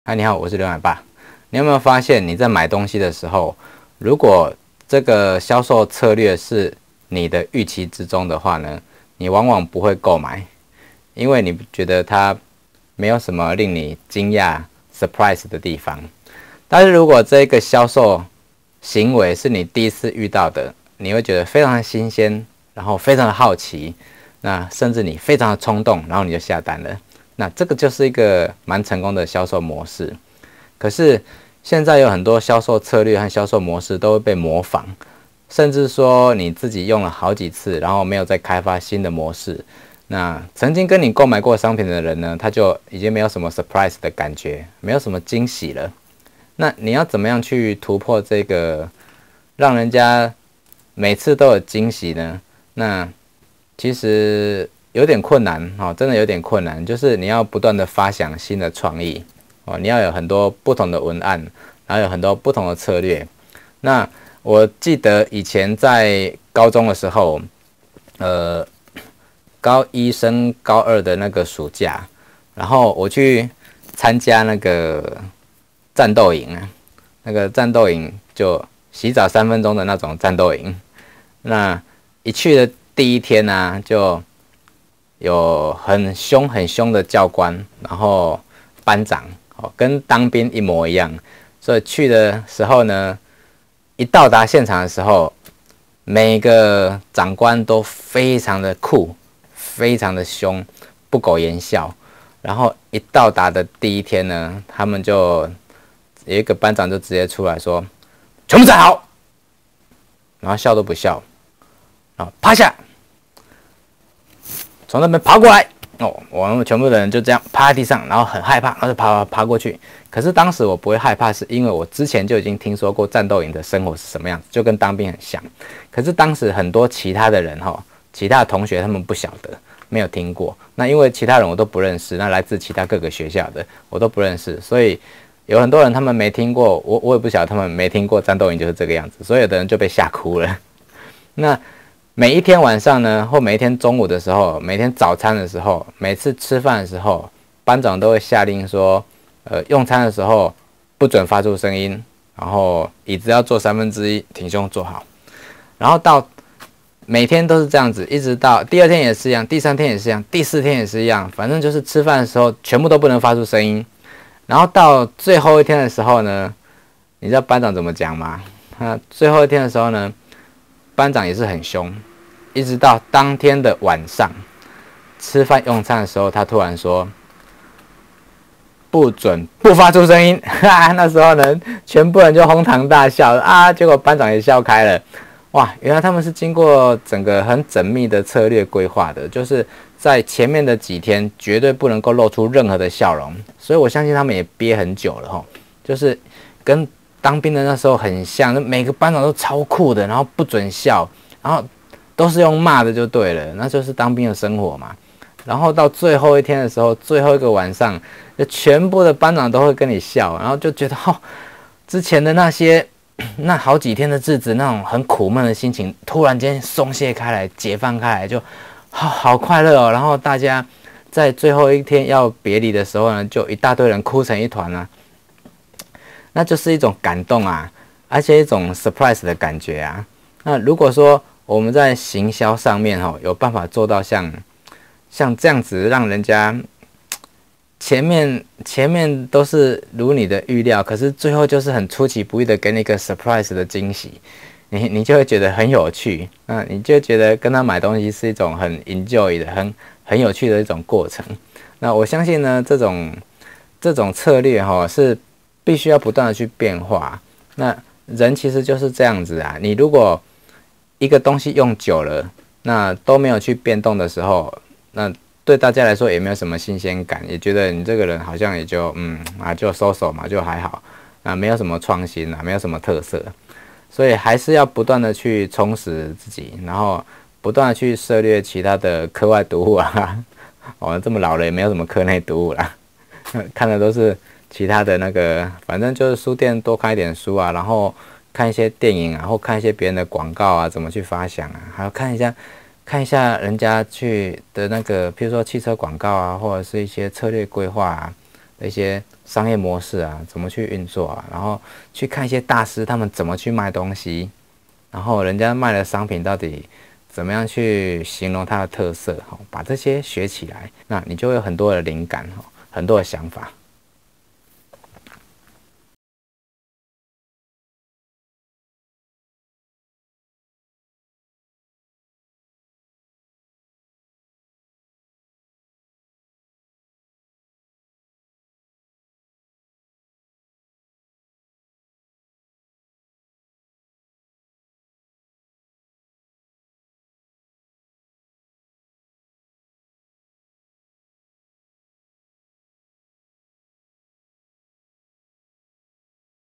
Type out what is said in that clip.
嗨，你好，我是刘奶爸。你有没有发现，你在买东西的时候，如果这个销售策略是你的预期之中的话呢，你往往不会购买，因为你觉得它没有什么令你惊讶、surprise 的地方。但是如果这个销售行为是你第一次遇到的，你会觉得非常的新鲜，然后非常的好奇，那甚至你非常的冲动，然后你就下单了。那这个就是一个蛮成功的销售模式。可是现在有很多销售策略和销售模式都会被模仿，甚至说你自己用了好几次，然后没有再开发新的模式。那曾经跟你购买过商品的人呢，他就已经没有什么 surprise 的感觉，没有什么惊喜了。那你要怎么样去突破这个，让人家每次都有惊喜呢？那其实有点困难哦，真的有点困难，就是你要不断的发想新的创意哦，你要有很多不同的文案，然后有很多不同的策略。那我记得以前在高中的时候，高一升高二的那个暑假，然后我去参加那个战斗营啊，那个战斗营就洗澡3分钟的那种战斗营。那一去的第一天呢，就有很凶的教官，然后班长，跟当兵一模一样。所以去的时候呢，一到达现场的时候，每个长官都非常的酷，非常的凶，不苟言笑。然后一到达的第一天呢，他们就有一个班长就直接出来说：“全部站好！”然后笑都不笑，然后趴下。从那边爬过来哦，我们全部的人就这样趴在地上，然后很害怕，然后就爬过去。可是当时我不会害怕，是因为我之前就已经听说过战斗营的生活是什么样子，就跟当兵很像。可是当时很多其他的人其他的同学他们不晓得，没有听过。那因为其他人我都不认识，那来自其他各个学校的我都不认识，所以有很多人他们没听过，我也不晓得他们没听过战斗营就是这个样子，所以有的人就被吓哭了。那每一天晚上呢，或每一天中午的时候，每天早餐的时候，每次吃饭的时候，班长都会下令说，用餐的时候不准发出声音，然后椅子要坐1/3，挺胸坐好。然后到每天都是这样子，一直到第2天也是一样，第3天也是一样，第4天也是一样，反正就是吃饭的时候全部都不能发出声音。然后到最后一天的时候呢，你知道班长怎么讲吗？最后一天的时候呢，班长也是很凶，一直到当天的晚上吃饭用餐的时候，他突然说不准不发出声音。那时候呢，全部人就哄堂大笑啊，结果班长也笑开了。哇，原来他们是经过整个很缜密的策略规划的，就是在前面的几天绝对不能够露出任何的笑容，所以我相信他们也憋很久了就是跟当兵的那时候很像，每个班长都超酷的，然后不准笑，然后都是用骂的就对了，那就是当兵的生活嘛。然后到最后一天的时候，最后一个晚上，就全部的班长都会跟你笑，然后就觉得之前的那好几天的日子，那种很苦闷的心情，突然间松懈开来，解放开来，就好快乐哦。然后大家在最后一天要别离的时候呢，就一大堆人哭成一团啊，那就是一种感动啊，而且一种 surprise 的感觉啊。那如果说我们在行销上面有办法做到像这样子，让人家前面都是如你的预料，可是最后就是很出其不意的给你一个 surprise 的惊喜，你就会觉得很有趣，你就会觉得跟他买东西是一种很 enjoy 的、很有趣的一种过程。那我相信呢，这种策略是必须要不断的去变化。那人其实就是这样子啊，你如果一个东西用久了，那都没有去变动的时候，那对大家来说也没有什么新鲜感，也觉得你这个人好像也就就收手嘛，就还好，没有什么创新没有什么特色，所以还是要不断的去充实自己，然后不断的去涉猎其他的课外读物啊。这么老了也没有什么课内读物啦，看的都是其他的那个，反正就是书店多看一点书啊，然后看一些电影啊，或看一些别人的广告啊，怎么去发想啊，还要看一下人家去的那个，譬如说汽车广告啊，或者是一些策略规划啊， 的一些商业模式啊，怎么去运作啊，然后去看一些大师他们怎么去卖东西，然后人家卖的商品到底怎么样去形容它的特色，把这些学起来，那你就会有很多的灵感，很多的想法。